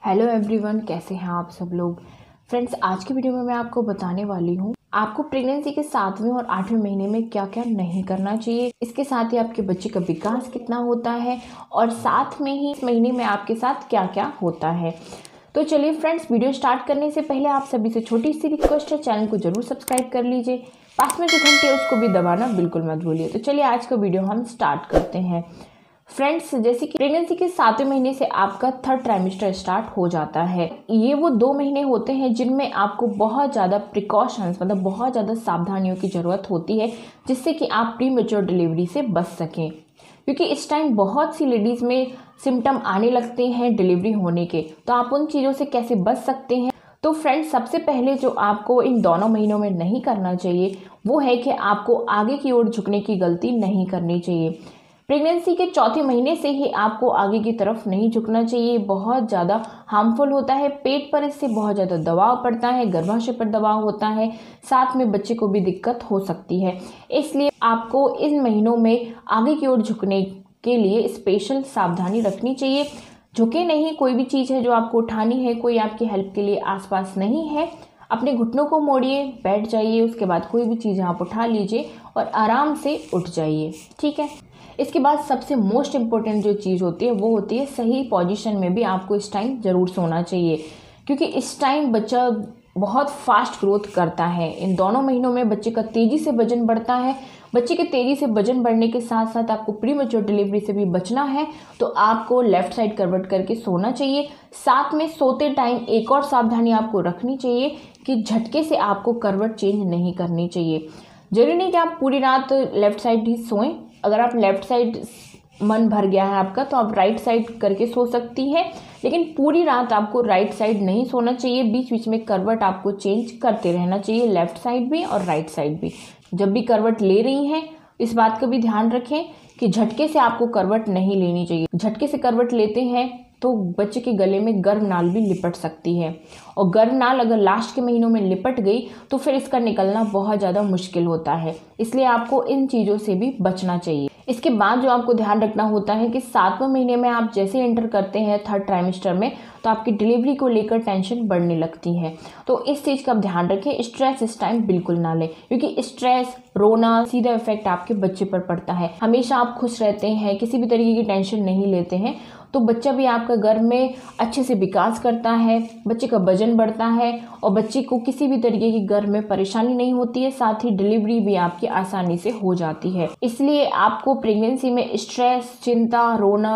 Hello everyone, कैसे हैं आप सब लोग। फ्रेंड्स, आज की वीडियो में मैं आपको बताने वाली हूँ आपको प्रेगनेंसी के 7वें और 8वें महीने में क्या क्या नहीं करना चाहिए। इसके साथ ही आपके बच्चे का विकास कितना होता है और साथ में ही इस महीने में आपके साथ क्या क्या होता है। तो चलिए फ्रेंड्स, वीडियो स्टार्ट करने से पहले आप सभी से छोटी सी रिक्वेस्ट है, चैनल को जरूर सब्सक्राइब कर लीजिए। पास में जो घंटी है उसको भी दबाना बिल्कुल मत भूलिए। तो चलिए आज का वीडियो हम स्टार्ट करते हैं। फ्रेंड्स, जैसे कि प्रेगनेंसी के 7वें महीने से आपका थर्ड ट्राइमेस्टर स्टार्ट हो जाता है। ये वो 2 महीने होते हैं जिनमें आपको बहुत ज़्यादा प्रिकॉशंस मतलब बहुत ज़्यादा सावधानियों की ज़रूरत होती है, जिससे कि आप प्री मैच्योर डिलीवरी से बच सकें। क्योंकि इस टाइम बहुत सी लेडीज़ में सिम्टम आने लगते हैं डिलीवरी होने के, तो आप उन चीज़ों से कैसे बच सकते हैं। तो फ्रेंड्स, सबसे पहले जो आपको इन दोनों महीनों में नहीं करना चाहिए वो है कि आपको आगे की ओर झुकने की गलती नहीं करनी चाहिए। प्रेगनेंसी के 4थे महीने से ही आपको आगे की तरफ नहीं झुकना चाहिए। बहुत ज़्यादा हार्मफुल होता है, पेट पर इससे बहुत ज़्यादा दबाव पड़ता है, गर्भाशय पर दबाव होता है, साथ में बच्चे को भी दिक्कत हो सकती है। इसलिए आपको इन महीनों में आगे की ओर झुकने के लिए स्पेशल सावधानी रखनी चाहिए। झुके नहीं, कोई भी चीज़ है जो आपको उठानी है, कोई आपकी हेल्प के लिए आसपास नहीं है, अपने घुटनों को मोड़िए, बैठ जाइए, उसके बाद कोई भी चीज़ आप उठा लीजिए और आराम से उठ जाइए। ठीक है। इसके बाद सबसे मोस्ट इम्पोर्टेंट जो चीज़ होती है वो होती है सही पोजीशन में भी आपको इस टाइम ज़रूर सोना चाहिए, क्योंकि इस टाइम बच्चा बहुत फास्ट ग्रोथ करता है। इन दोनों महीनों में बच्चे का तेज़ी से वजन बढ़ता है। बच्चे के तेज़ी से वजन बढ़ने के साथ साथ आपको प्री मैच्योर डिलीवरी से भी बचना है, तो आपको लेफ्ट साइड करवट करके सोना चाहिए। साथ में सोते टाइम एक और सावधानी आपको रखनी चाहिए कि झटके से आपको करवट चेंज नहीं करनी चाहिए। जरूरी नहीं कि आप पूरी रात लेफ्ट साइड ही सोएं। अगर आप लेफ्ट साइड मन भर गया है आपका तो आप राइट साइड करके सो सकती हैं, लेकिन पूरी रात आपको राइट साइड नहीं सोना चाहिए। बीच बीच में करवट आपको चेंज करते रहना चाहिए, लेफ्ट साइड भी और राइट साइड भी। जब भी करवट ले रही हैं इस बात का भी ध्यान रखें कि झटके से आपको करवट नहीं लेनी चाहिए। झटके से करवट लेते हैं तो बच्चे के गले में गर्म नाल भी लिपट सकती है, और गर्म नाल अगर लास्ट के महीनों में लिपट गई तो फिर इसका निकलना बहुत ज़्यादा मुश्किल होता है। इसलिए आपको इन चीज़ों से भी बचना चाहिए। इसके बाद जो आपको ध्यान रखना होता है कि 7वें महीने में आप जैसे एंटर करते हैं थर्ड ट्राइमेस्टर में, तो आपकी डिलीवरी को लेकर टेंशन बढ़ने लगती है। तो इस चीज़ का आप ध्यान रखें, स्ट्रेस इस टाइम बिल्कुल ना लें, क्योंकि स्ट्रेस, रोना सीधा इफेक्ट आपके बच्चे पर पड़ता है। हमेशा आप खुश रहते हैं, किसी भी तरीके की टेंशन नहीं लेते हैं, तो बच्चा भी आपका गर्भ में अच्छे से विकास करता है, बच्चे का वजन बढ़ता है और बच्चे को किसी भी तरीके की गर्भ में परेशानी नहीं होती है। साथ ही डिलीवरी भी आपकी आसानी से हो जाती है। इसलिए आपको प्रेगनेंसी में स्ट्रेस, चिंता, रोना,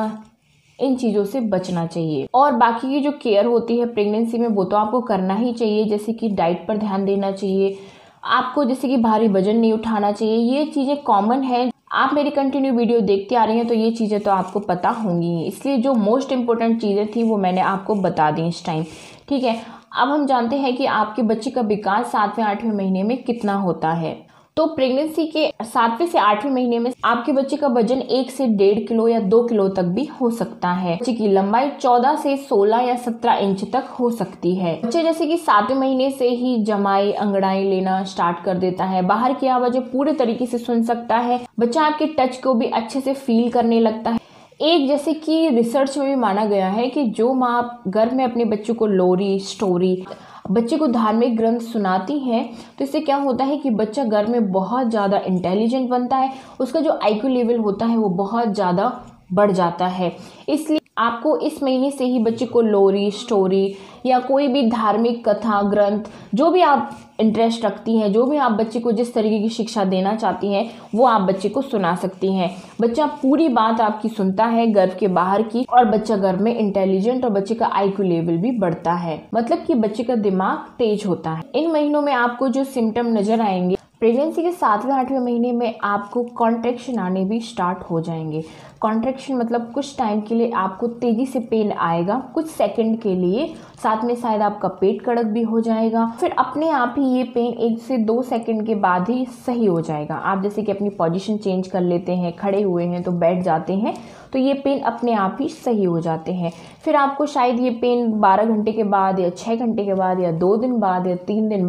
इन चीज़ों से बचना चाहिए। और बाकी की जो केयर होती है प्रेगनेंसी में वो तो आपको करना ही चाहिए, जैसे कि डाइट पर ध्यान देना चाहिए आपको, जैसे कि भारी वजन नहीं उठाना चाहिए। ये चीज़ें कॉमन है, आप मेरी कंटिन्यू वीडियो देखते आ रहे हैं तो ये चीज़ें तो आपको पता होंगी। इसलिए जो मोस्ट इम्पोर्टेंट चीज़ें थी वो मैंने आपको बता दी इस टाइम। ठीक है। अब हम जानते हैं कि आपके बच्चे का विकास 7वें 8वें महीने में कितना होता है। तो प्रेगनेंसी के 7वें से 8वें महीने में आपके बच्चे का वजन 1 से 1.5 किलो या 2 किलो तक भी हो सकता है। बच्चे की लंबाई 14 से 16 या 17 इंच तक हो सकती है। बच्चे जैसे कि 7वें महीने से ही जमाई, अंगड़ाई लेना स्टार्ट कर देता है, बाहर की आवाजें पूरे तरीके से सुन सकता है, बच्चा आपके टच को भी अच्छे से फील करने लगता है। एक जैसे कि रिसर्च में भी माना गया है कि जो माँ गर्भ में अपने बच्चों को लोरी, स्टोरी, बच्चे को धार्मिक ग्रंथ सुनाती हैं, तो इससे क्या होता है कि बच्चा गर्भ में बहुत ज़्यादा इंटेलिजेंट बनता है, उसका जो आईक्यू लेवल होता है वो बहुत ज़्यादा बढ़ जाता है। इसलिए आपको इस महीने से ही बच्चे को लोरी, स्टोरी या कोई भी धार्मिक कथा, ग्रंथ, जो भी आप इंटरेस्ट रखती हैं, जो भी आप बच्चे को जिस तरीके की शिक्षा देना चाहती हैं वो आप बच्चे को सुना सकती हैं। बच्चा पूरी बात आपकी सुनता है गर्भ के बाहर की, और बच्चा गर्भ में इंटेलिजेंट और बच्चे का आईक्यू लेवल भी बढ़ता है, मतलब कि बच्चे का दिमाग तेज होता है। इन महीनों में आपको जो सिम्टम नजर आएंगे, प्रेगनेंसी के 7वें 8वें महीने में आपको कॉन्ट्रैक्शन आने भी स्टार्ट हो जाएंगे। कॉन्ट्रैक्शन मतलब कुछ टाइम के लिए आपको तेजी से पेन आएगा, कुछ सेकंड के लिए, साथ में शायद आपका पेट कड़क भी हो जाएगा, फिर अपने आप ही ये पेन 1 से 2 सेकंड के बाद ही सही हो जाएगा। आप जैसे कि अपनी पोजीशन चेंज कर लेते हैं, खड़े हुए हैं तो बैठ जाते हैं, तो ये पेन अपने आप ही सही हो जाते हैं। फिर आपको शायद ये पेन 12 घंटे के बाद या 6 घंटे के बाद या 2 दिन बाद या 3 दिन बाद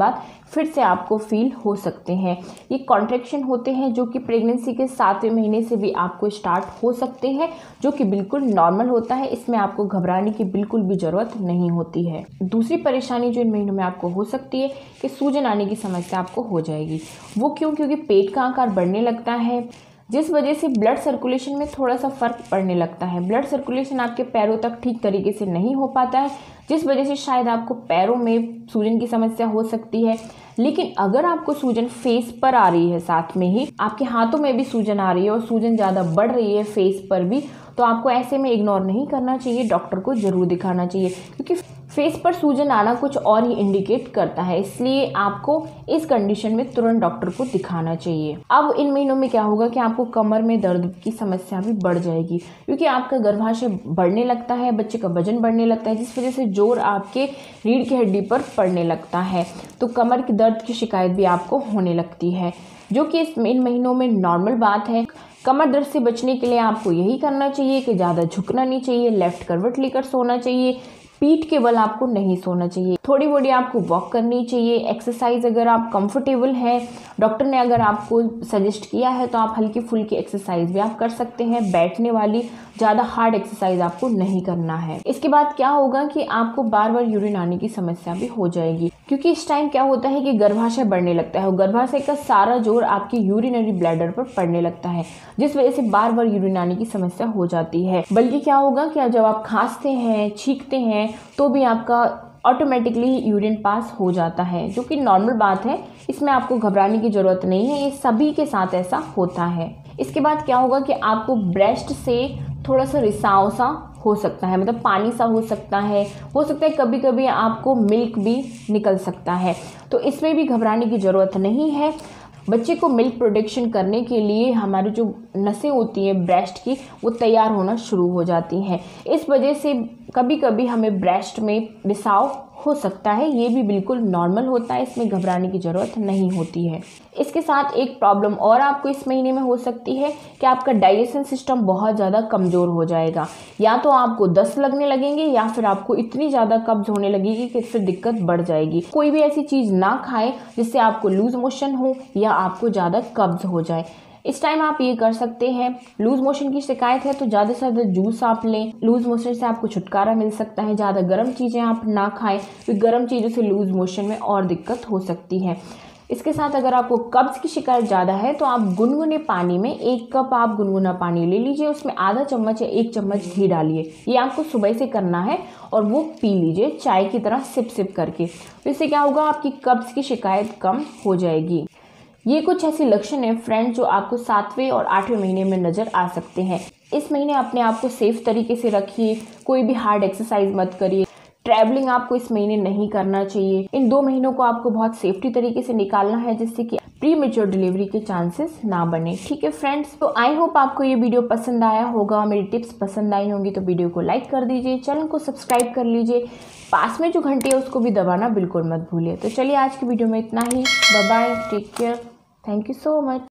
फिर से आपको फील हो सकते हैं। ये कॉन्ट्रैक्शन होते हैं जो कि प्रेगनेंसी के 7वें महीने से भी आपको स्टार्ट हो सकते हैं, जो कि बिल्कुल नॉर्मल होता है। इसमें आपको घबराने की बिल्कुल भी ज़रूरत नहीं होती है। दूसरी परेशानी जो इन महीनों में आपको हो सकती है कि सूजन आने की समस्या आपको हो जाएगी। वो क्यों? क्योंकि पेट का आकार बढ़ने लगता है, जिस वजह से ब्लड सर्कुलेशन में थोड़ा सा फ़र्क पड़ने लगता है। ब्लड सर्कुलेशन आपके पैरों तक ठीक तरीके से नहीं हो पाता है, जिस वजह से शायद आपको पैरों में सूजन की समस्या हो सकती है। लेकिन अगर आपको सूजन फेस पर आ रही है, साथ में ही आपके हाथों में भी सूजन आ रही है और सूजन ज़्यादा बढ़ रही है फेस पर भी, तो आपको ऐसे में इग्नोर नहीं करना चाहिए, डॉक्टर को ज़रूर दिखाना चाहिए, क्योंकि फेस पर सूजन आना कुछ और ही इंडिकेट करता है। इसलिए आपको इस कंडीशन में तुरंत डॉक्टर को दिखाना चाहिए। अब इन महीनों में क्या होगा कि आपको कमर में दर्द की समस्या भी बढ़ जाएगी, क्योंकि आपका गर्भाशय बढ़ने लगता है, बच्चे का वजन बढ़ने लगता है, जिस वजह से जोर आपके रीढ़ की हड्डी पर पड़ने लगता है, तो कमर की दर्द की शिकायत भी आपको होने लगती है, जो कि इन महीनों में नॉर्मल बात है। कमर दर्द से बचने के लिए आपको यही करना चाहिए कि ज़्यादा झुकना नहीं चाहिए, लेफ्ट करवट लेकर सोना चाहिए, पीठ के बल आपको नहीं सोना चाहिए, थोड़ी बॉडी आपको वॉक करनी चाहिए। एक्सरसाइज अगर आप कंफर्टेबल हैं, डॉक्टर ने अगर आपको सजेस्ट किया है, तो आप हल्की फुल्की एक्सरसाइज भी आप कर सकते हैं। बैठने वाली ज़्यादा हार्ड एक्सरसाइज आपको नहीं करना है। इसके बाद क्या होगा कि आपको बार बार यूरिन आने की समस्या भी हो जाएगी, क्योंकि इस टाइम क्या होता है कि गर्भाशय बढ़ने लगता है और गर्भाशय का सारा जोर आपकी यूरिनरी ब्लैडर पर पड़ने लगता है, जिस वजह से बार बार यूरिन आने की समस्या हो जाती है। बल्कि क्या होगा कि जब आप खांसते हैं, छींकते हैं, तो भी आपका ऑटोमेटिकली यूरिन पास हो जाता है, जो कि नॉर्मल बात है। इसमें आपको घबराने की ज़रूरत नहीं है, ये सभी के साथ ऐसा होता है। इसके बाद क्या होगा कि आपको ब्रेस्ट से थोड़ा सा रिसाव सा हो सकता है, मतलब पानी सा हो सकता है कभी कभी आपको मिल्क भी निकल सकता है, तो इसमें भी घबराने की ज़रूरत नहीं है। बच्चे को मिल्क प्रोडक्शन करने के लिए हमारी जो नसें होती हैं ब्रेस्ट की, वो तैयार होना शुरू हो जाती हैं। इस वजह से कभी कभी हमें ब्रेस्ट में रिसाव हो सकता है, ये भी बिल्कुल नॉर्मल होता है, इसमें घबराने की ज़रूरत नहीं होती है। इसके साथ एक प्रॉब्लम और आपको इस महीने में हो सकती है कि आपका डाइजेशन सिस्टम बहुत ज़्यादा कमज़ोर हो जाएगा। या तो आपको दस्त लगने लगेंगे या फिर आपको इतनी ज़्यादा कब्ज होने लगेगी कि इससे दिक्कत बढ़ जाएगी। कोई भी ऐसी चीज़ ना खाएं जिससे आपको लूज मोशन हो या आपको ज़्यादा कब्ज हो जाए। इस टाइम आप ये कर सकते हैं, लूज मोशन की शिकायत है तो ज़्यादा से ज़्यादा जूस आप लें, लूज मोशन से आपको छुटकारा मिल सकता है। ज़्यादा गर्म चीज़ें आप ना खाएं, क्योंकि गर्म चीज़ों से लूज मोशन में और दिक्कत हो सकती है। इसके साथ अगर आपको कब्ज़ की शिकायत ज़्यादा है तो आप गुनगुने पानी में 1 कप आप गुनगुना पानी ले लीजिए, उसमें आधा चम्मच या 1 चम्मच घी डालिए। ये आपको सुबह से करना है और वो पी लीजिए चाय की तरह सिप सिप करके। तो इससे क्या होगा, आपकी कब्ज़ की शिकायत कम हो जाएगी। ये कुछ ऐसे लक्षण हैं फ्रेंड जो आपको 7वें और 8वें महीने में नज़र आ सकते हैं। इस महीने अपने आप को सेफ तरीके से रखिए, कोई भी हार्ड एक्सरसाइज मत करिए, ट्रैवलिंग आपको इस महीने नहीं करना चाहिए। इन 2 महीनों को आपको बहुत सेफ्टी तरीके से निकालना है, जिससे कि प्री मेच्योर डिलीवरी के चांसेस ना बने। ठीक है फ्रेंड्स, तो आई होप आपको ये वीडियो पसंद आया होगा, मेरी टिप्स पसंद आई होंगी, तो वीडियो को लाइक कर दीजिए, चैनल को सब्सक्राइब कर लीजिए, पास में जो घंटी है उसको भी दबाना बिल्कुल मत भूलिए। तो चलिए आज की वीडियो में इतना ही, bye bye, take care, thank you so much.